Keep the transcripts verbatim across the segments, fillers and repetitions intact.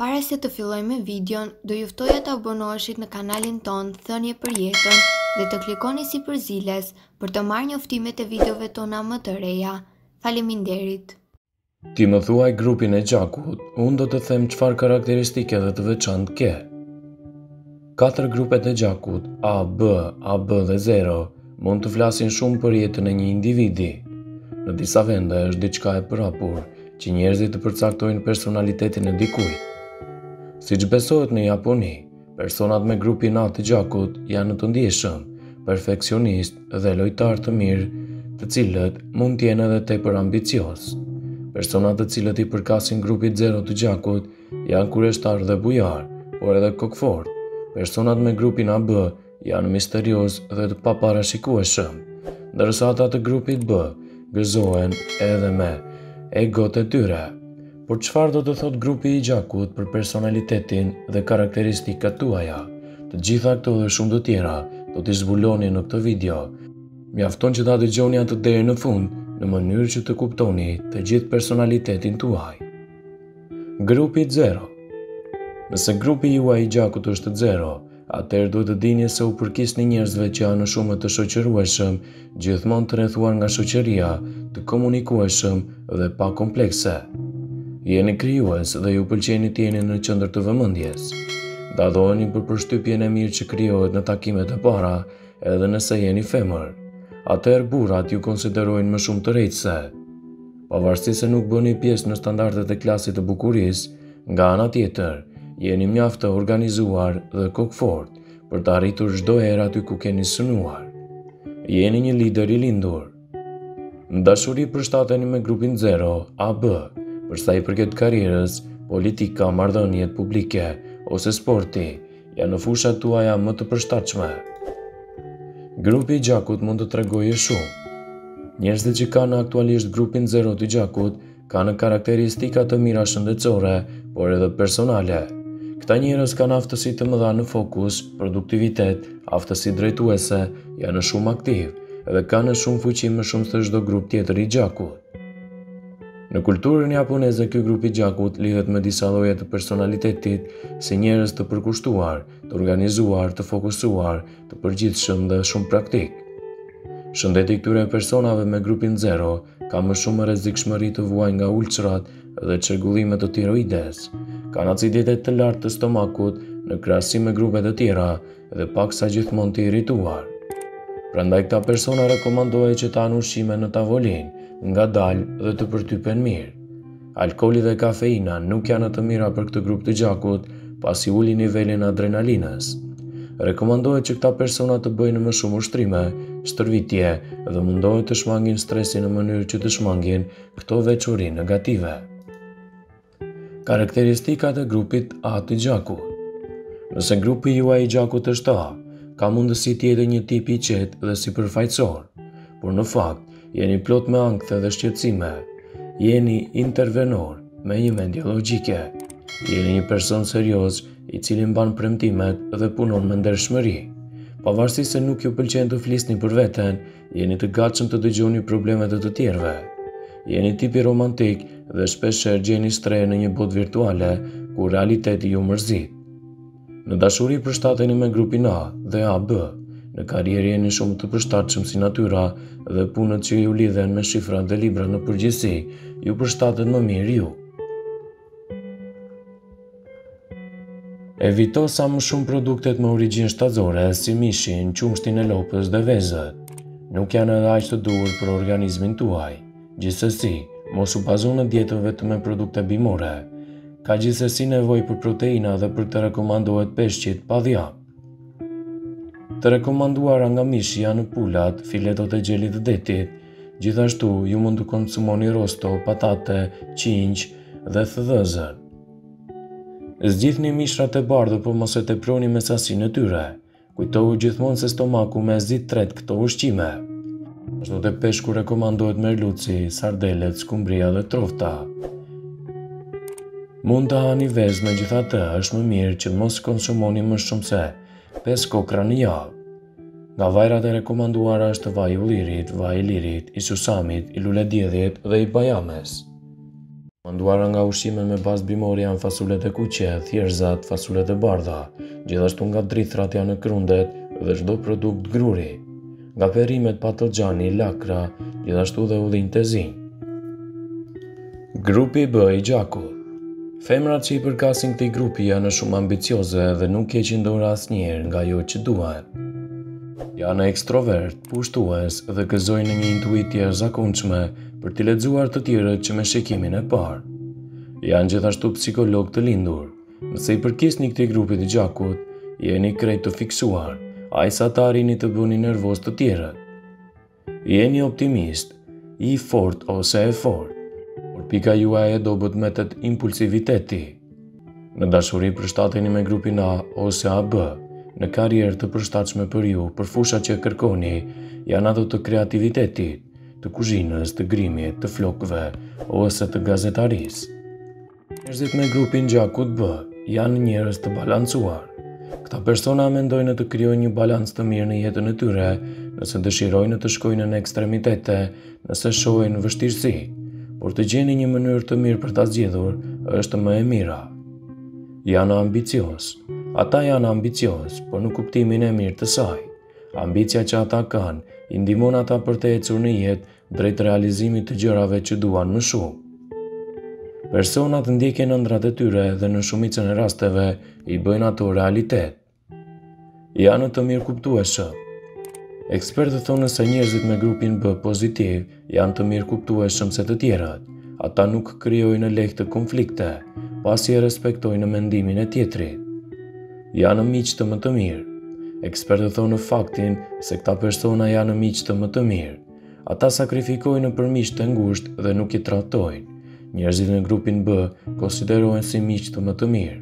Para se të fillojmë videon, do ju ftoja të abonoheshit në kanalin ton Thënie për Jetën dhe të klikoni si përziles për të marrë njoftimet e videove tona më të reja. Faleminderit. Ti më thuaj grupin e gjakut, unë do të them çfarë karakteristike dhe të veçantë ke. Katër grupet e gjakut, A, B, A B dhe zero, mund të flasin shumë për jetën e një individi. Në disa vende është diçka e përhapur që njerëzit të përcaktojnë personalitetin e dikujt. Siç besohet në Japoni, personat me grupin A të gjakut janë të ndjeshëm, perfekcionist dhe lojtar të mirë, të cilët mund të jenë edhe tepër ambicioz. Personat të cilët i përkasin grupit zero të gjakut janë kureshtar dhe bujar, por edhe kokfort. Personat me grupin A B janë misterioz dhe të paparashikueshëm, ndërsa ata të grupit B gëzohen edhe me egot e tyre. Por çfarë do të thot grupi i gjakut për personalitetin dhe karakteristikat tuaja? Të gjitha këto dhe shumë të tjera do t'i zbuloni në këtë video. Mjafton që ta dëgjoni atë deri në fund, në mënyrë që të kuptoni të gjithë personalitetin tuaj. Grupi zero. Nëse grupi juaj i gjakut është zero, atëherë duhet të dini se u përkisni njerëzve që janë shumë të shoqërueshëm, gjithmonë të rrethuar nga shoqëria, të komunikueshëm dhe pa komplekse. Jeni krijues dhe ju pëlqeni të jeni në qendër të vëmendjes. Dalloheni për përshtypjen e mirë që krijohet në takimet e para, edhe nëse jeni femër. Atëherë burrat ju konsiderojnë më shumë të rejtëse. Pavarësisht se nuk bëni pjesë në standardet e klasit të bukurisë, nga ana tjetër, jeni mjaft të organizuar dhe kokfort për të arritur çdo herë aty ku keni synuar. Jeni një lider i lindur. Në dashuri përshtateni me grupin zero, A B, përsa i përket karrierës, politika, marrëdhëniet publike ose sporti, janë në fushat tuaja më të përshtatshme. Grupi i gjakut mund të tregojë shumë. Njerëzit që kanë aktualisht grupin zero të gjakut kanë karakteristika të mira shëndetësore, por edhe personale. Këta njerëz kanë aftësi të mëdha në fokus, produktivitet, aftësi drejtuese, janë shumë aktiv dhe kanë shumë fuqi më shumë se çdo grup tjetër i gjakut. Në kulturën japoneze, ky grup i gjakut lidhet me disa lloje të personalitetit, si njerëz të përkushtuar, të organizuar, të fokusuar, të përgjithshëm dhe shumë praktik. Shëndeti i këtyre personave me grupin zero ka më shumë rrezikshmëri të vuajë nga ulçrat dhe çrregullime të tiroides. Kanë aciditet të lartë të stomakut në krahasim me grupet e tjera dhe paksa gjithmonë të irrituar. Prandaj këta persona rekomandohet që ta hanë ushqime në tavolinë, ngadalë dhe të përtypen mirë. Alkooli dhe kafeina nuk janë të mira për këtë grup të gjakut, pasi ulin nivelin e adrenalinës. Rekomandohet që këta persona të bëjnë më shumë ushtrime, stërvitje dhe mundohet të shmangin stresin në mënyrë që të shmangin këto veçori negative. Karakteristikat e grupit A të gjakut. Nëse grupi juaj i gjakut është A, ka mundësi të jetë një tip i qetë dhe sipërfaqësor, por në fakt jeni plot me ankth dhe shqetësime. Jeni intervenor me një mendje logjike. Jeni një person serioz i cili mban premtimet dhe punon me ndershmëri. Pavarësisht se nuk ju pëlqen të flisni për veten, jeni të gatshëm të dëgjoni problemet e të tjerëve. Jeni tipi romantik dhe shpeshherë gjeni stre në një botë virtuale ku realiteti ju mërzit. Në dashuri përshtateni me grupin A dhe A B. Në karrierë jeni shumë të përshtatshëm si natyra dhe punët që ju lidhen me shifrat dhe libra në përgjithësi ju përshtatet më mirë ju. Evito sa më shumë produktet me origjinë shtatëzore si mishin, qumshtin e lopës dhe vezët. Nuk janë edhe aq të duhur për organizmin tuaj. Gjithsesi, mos u bazo në dietën vetëm me produkte bimore. Ka gjithsesi nevojë për proteina dhe për të rekomandohet peshqit pa dhjap. Të rekomanduara nga mishi janë pulat, filetot e gjelit të detit. Gjithashtu, ju mund të konsumoni rosto, patate, qinj dhe thëdhëzën. Zgjidhni mishrat e bardhë, por mos e teproni me sasinë e tyre. Kujtohu gjithmonë se stomaku mezit tret këto ushqime. Ashtu te peshku rekomandohet merluci, sardelet, skumbria dhe trofta. Mund të hani vezë, megjithatë, është më mirë që mos konsumoni më shumë se pesë kokra në javë. Nga vajrat e rekomanduara është vaj i ullirit, vaj i lirit, i susamit, i luledjedhjet dhe i bajames. Manduara nga ushqimet me bazë bimore janë fasulet e kuqe, thjerëzat, fasulet e bardha, gjithashtu nga drithrat janë krundet dhe çdo produkt gruri, nga perimet patoxhani, lakra, gjithashtu dhe ullinjtë e zi. Grupi B i gjakut. Femrat që i përkasin këtij grupi janë shumë ambicioze dhe nuk heqin dorë asnjëherë nga ajo që duan. Janë ekstrovert, pushtues dhe gëzojnë në një intuitë e zakonshme për t'i lexuar të tjerët që me shikimin e parë. Janë gjithashtu psikolog të lindur. Nëse i përkisni këtij grupi të gjakut, jeni krejt të fiksuar, ajsa ta arrini të bëni nervoz të tjerët. Jeni optimist, i fort ose e fort, por pika juaj e dobët metet impulsiviteti. Në dashuri përshtateni me grupin A ose A B. Në karrierë të përshtatshme për ju, për fushat që kërkoni, janë ato të kreativitetit, të kuzhinës, të grimit, të flokëve ose të gazetarisë. Njerëzit me grupin gjakut B janë njerëz të balancuar. Këta persona mendojnë të krijojnë një balans të mirë në jetën e tyre, nëse dëshirojnë të shkojnë në ekstremitete, nëse shohin vështirësi, por të gjeni një mënyrë të mirë për ta zgjedhur është më e mira. Janë ambicios. Ata janë ambicios, por në kuptimin e mirë të saj. Ambicia që ata kanë i ndihmon ata për të ecur në jetë drejt realizimit të gjërave që duan më shumë. Personat ndjekin ëndrat e tyre dhe në shumicën e rasteve i bëjnë ato realitet. Janë të mirë kuptueshëm. Ekspertët thonë se njerëzit me grupin B pozitiv janë të mirë kuptueshëm se të tjerët. Ata nuk krijojnë lehtë konflikte, pasi e respektojnë mendimin e tjetrit. Janë miq të më të mirë. Ekspertët thonë faktin se këta persona janë miq të më të mirë. Ata sakrifikojnë për miq të ngushtë dhe nuk i trajtojnë. Njerëzit në grupin B konsiderohen si miq të më të mirë.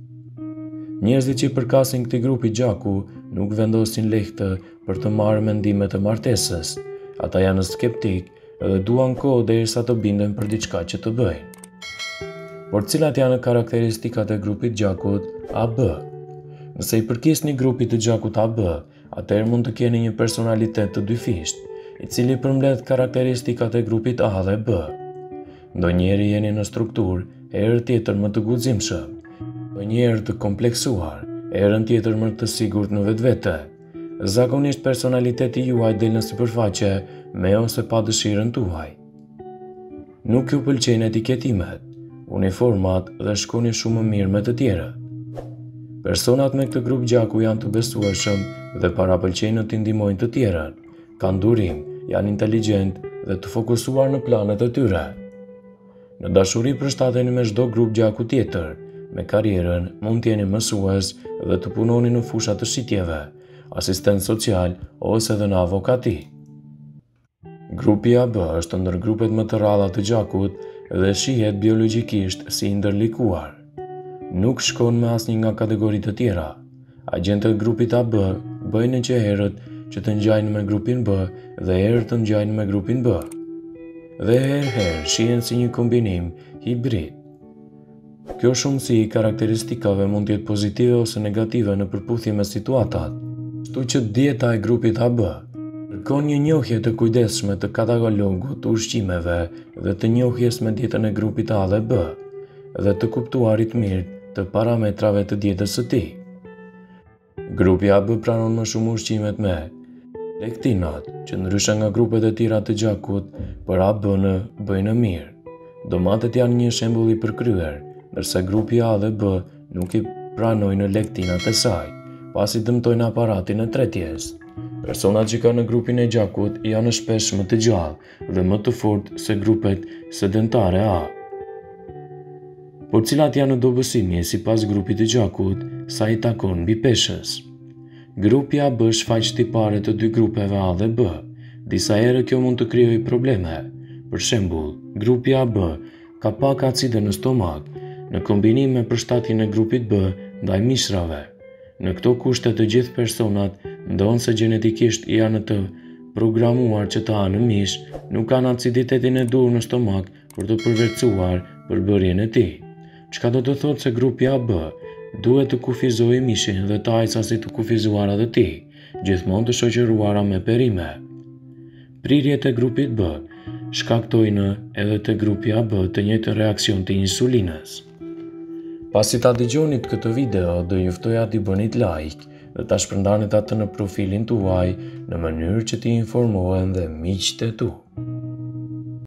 Njerëzit që i përkasin këtij grupi gjaku nuk vendosin lehtë për të marrë mendimet e martesës. Ata janë skeptik dhe duan kohë derisa të binden për diçka që të bëjnë. Por cilat janë karakteristikat e grupit gjakut A B? Nëse i përkisni grupit të gjakut A B, atëherë mund të keni një personalitet të dyfisht, i cili përmbledh karakteristikat e grupit A dhe B. Ndonjëherë jeni në strukturë, herë tjetër më të guximshëm, ndonjëherë të kompleksuar, herën tjetër më të sigurt në vetvete. Zakonisht personaliteti juaj del në sipërfaqe me ose pa dëshirën tuaj. Nuk ju pëlqejnë etiketimet, uniformat dhe shkoni shumë më mirë me të tjerët. Personat me këtë grup gjaku janë të besueshëm dhe parapëlqejnë të ndihmojnë të tjerën, kanë durim, janë inteligjent dhe të fokusuar në planet e tyre. Në dashuri përshtateni me çdo grup gjaku tjetër, me karrierën mund të jeni mësues dhe të punoni në fusha të shitjeve, asistent social ose edhe në avokati. Grupi A B është ndër grupet më të rralla të gjakut dhe shihet biologjikisht si i ndërlikuar. Nuk shkon me asnjë nga kategoritë të tjera. Agjentët e grupit A B bëjnë që herët që të ngjajnë me grupin B dhe herët të ngjajnë me grupin B. Dhe herë-herë shihen si një kombinim hibrid. Kjo shumësi i karakteristikave mund të jetë pozitive ose negative në përputhje me situatat. Kështu që dieta e grupit A B kërkon një njohje të kujdesshme të katalogut të ushqimeve dhe të njohjes me dietën e grupit A dhe B, dhe të kuptuarit mirë të parametrave të dietës së tij. Grupi A B pranon më shumë ushqimet me lektinat, që ndryshe nga grupet e tjera të gjakut, për A B-në bëjnë mirë. Domatet janë një shembull i përkryer, ndërsa grupi A dhe B nuk i pranojnë lektinat e saj, pasi dëmtojnë aparatin e tretjes. Personat që kanë në grupin e gjakut janë shpesh më të gjallë dhe më të fortë se grupet sedentare A. Por cilat janë dobësimi sipas grupit të gjakut sa i takon mbi peshës. Grupi A B shfaq tipare të dy grupeve A dhe B. Disa herë kjo mund të krijojë probleme. Për shembull, grupi A B ka pak acide në stomak, në kombinim me përshtatjen e grupit B ndaj mishrave. Në këto kushte të gjithë personat, ndonë se gjenetikisht janë të programuar që të hanë mish, nuk kanë aciditetin e dur në stomak për të përvetësuar përbërjen e tij. Çka do të thotë se grupi A B duhet të kufizojë mishin dhe të ajcasit të kufizuara të tij, gjithmonë të shoqëruara me perime. Prirjet e grupit B shkaktojnë edhe të grupi A B të njëjtën reakcion të insulinës. Pasi ta dëgjonit këtë video, do ju ftoja t'i bënit like dhe ta shpërndanit atë në profilin tuaj në mënyrë që t'i informohen dhe miqtë e tu.